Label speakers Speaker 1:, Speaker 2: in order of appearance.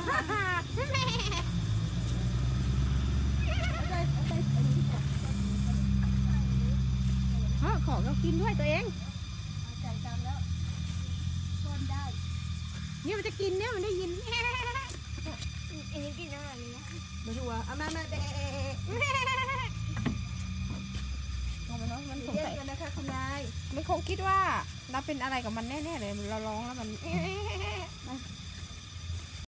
Speaker 1: ขอเรากินด้วยตัวเอง
Speaker 2: ใจจำแล้วก้นได้
Speaker 1: เนี่ยมันจะกินเนี่ยมันได้ยิน
Speaker 2: อันนี้กินอะไรเนี่ย
Speaker 1: มาดูเอามาเด็กมันสงสัยกันนะคะคุณนายมันคงคิดว่าเราเป็นอะไรกับมันแน่ๆเลยเราร้องแล้วมัน